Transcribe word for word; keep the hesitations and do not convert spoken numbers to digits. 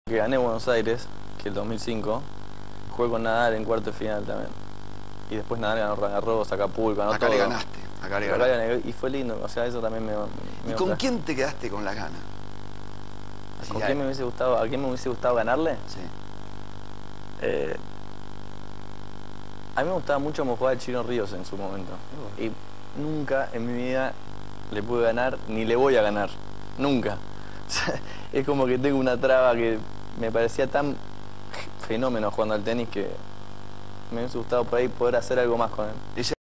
Que gané Buenos Aires, que el dos mil cinco, jugué con Nadal en cuarto de final también. Y después Nadal ganó Roland Garros, Acapulco, ganó Acá todo. le ganaste, acá le Acá ganaste. gané, y fue lindo, o sea, eso también me... me ¿Y con trajo. quién te quedaste con las ganas? Así ¿Con hay. quién me hubiese gustado, a quién me hubiese gustado ganarle? Sí. Eh, a mí me gustaba mucho cómo jugaba el Chino Ríos en su momento. Oh. Y nunca en mi vida le pude ganar, ni le voy a ganar. Nunca. O sea, es como que tengo una traba que me parecía tan fenómeno jugando al tenis que me hubiese gustado por ahí poder hacer algo más con él.